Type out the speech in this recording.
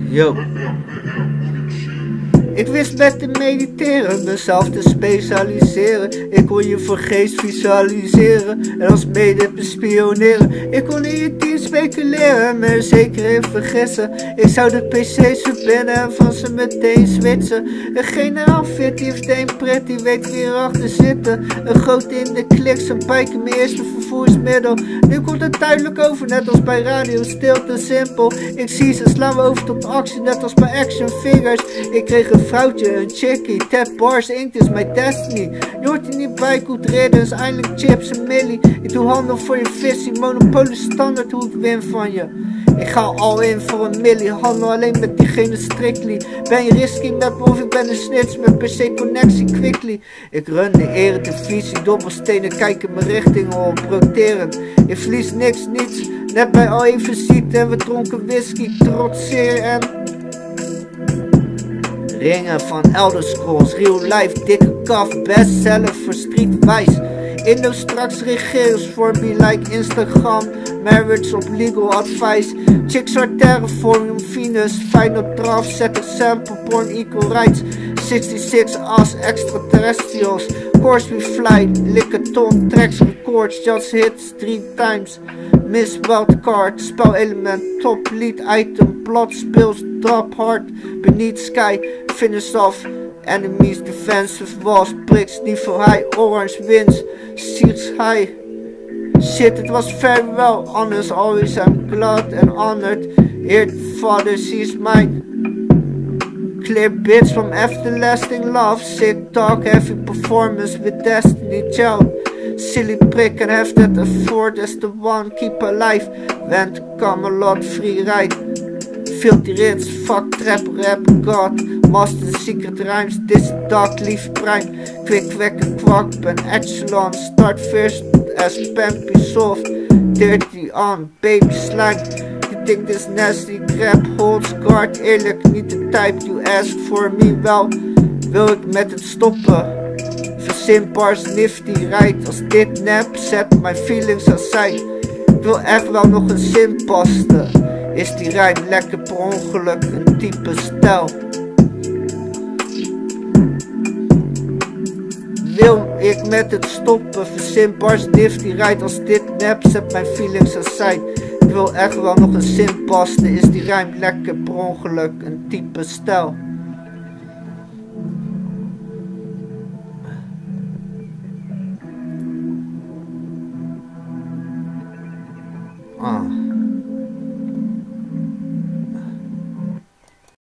Yo. Ik wist met te mediteren, mezelf te specialiseren. Ik kon je voor geest visualiseren en als mede bespioneren. Ik kon in je team speculeren, me zeker in vergissen. Ik zou de PC's verbinden en van ze meteen switchen. Een generaal fit, die heeft een pret, die weet wie erachter zitten. Een groot in de kliks, een pijk in mijn eerste vervoersmiddel. Nu komt het duidelijk over, net als bij radio, stilte simpel. Ik zie ze slaan me over tot actie, net als bij action figures. Ik kreeg een vrouwtje, een chickie, Ted Bars, Inkt is my destiny. Je hoort hier niet bij, goed riddens, eindelijk chips en millie. Ik doe handel voor je visie, monopolie standaard hoe ik win van je. Ik ga al in voor een millie, handel alleen met diegene strictly. Ben je risky met me of ik ben een snitch met per se connectie quickly. Ik run de eredivisie, dobbelstenen kijken mijn richting op, roterend. Ik verlies niks, niets, net bij al even ziekte en we dronken whisky, trotseer en... Ringen van Elder Scrolls, real life, dikke kaf, bestseller voor streetwise. Indo straks regeren voor me like Instagram, marriage op legal advice. Chicks are terraforming Venus, final draft, set a sample, porn equal rights. 66 as extraterrestrials, course we fly, lick a ton, tracks records, just hits 3 times. Miss wildcard, spelelement, top lead item, plot spills, drop hard, beneath sky, finish off. Enemies defensive walls, bricks niveau high, orange wins, seats high. Shit, it was very well, honest, always I'm glad and honored. Here the father sees mine. Clear bits from everlasting love, sick talk, heavy performance with destiny child. Silly prick and have that afford as the one keep alive. Went to Camelot, free ride. Filthy rits, fuck trap, rap, god. Master secret rhymes, this dark leaf prime. Quick quack and quack, ben echelon. Start first as Pampy soft. Dirty on, baby slime. You think this nasty crap holds guard? Eerlijk, niet de type you ask for me. Wel, wil ik met het stoppen. Verzin bars nifty, right. Als dit nep, set my feelings aside. Ik wil echt wel nog een zin pasten. Is die rijm lekker per ongeluk een type stijl? Wil ik met het stoppen, verzin bars nifty, right. Als dit nep, set my feelings aside. Ik wil echt wel nog een zin pasten. Is die rijm lekker per ongeluk een type stijl? Ah.